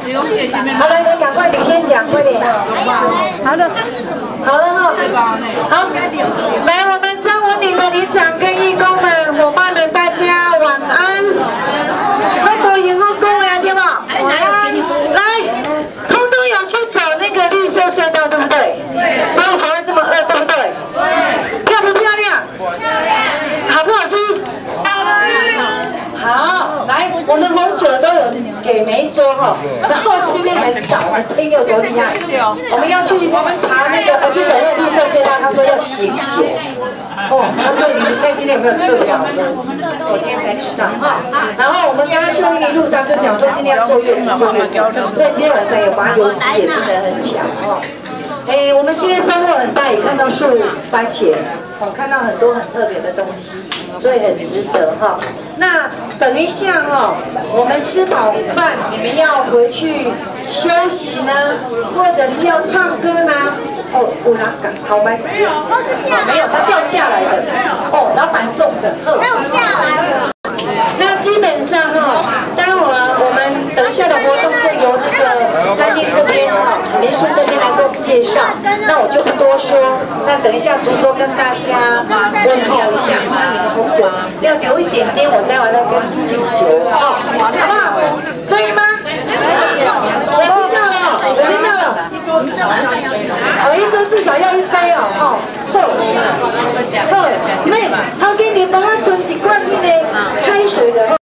好了，你赶快，你先讲，快点。好的。好了哈。好，来，我们张文里的里长跟义工们、伙伴们，大家晚安。那个迎后工呀，对吧？来，通通有去走那个绿色隧道，对不对？所以才会这么饿，对不对？漂不漂亮？好不好吃？好，来，我们红酒都有给每一桌哈，然后今天才知道我们天有多厉害。我们要去爬那个，去走那个绿色隧道，他说要醒酒。哦，他说你们看今天有没有特别好喝？我今天才知道哈。然后我们刚刚去一路上就讲说今天要坐月子坐月子，所以今天晚上有麻油鸡也真的很强哦。我们今天收获很大，也看到树番茄，看到很多很特别的东西，所以很值得哈。那等一下哦，我们吃饱饭，你们要回去休息呢，或者是要唱歌呢？哦，有人讲好白痴，没有，它掉下来的。哦，老板送的。掉下来。那基本上哈，待会儿我们等一下的活动就由那个餐厅这边哈，民宿这边来给我们介绍。那我就不多说，那等一下竹桌跟大家问候一下，那你们红酒要留一点点，我待会再跟敬酒哦，好不好？可以吗？我听到了，我听到了。我一周至少要1杯哦，好，妹，头家你帮我存一罐那个开水的。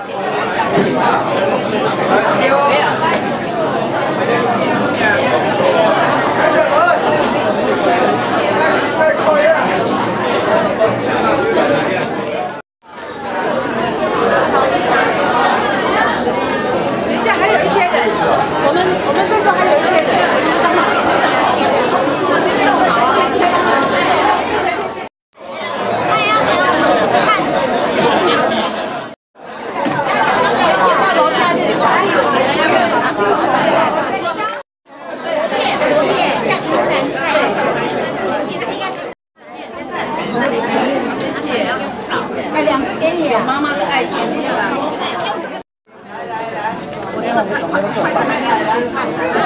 等一下还有一些人，我们这桌还有一些人。2个给你，妈妈的爱心。来，我这个菜快在那边吃饭。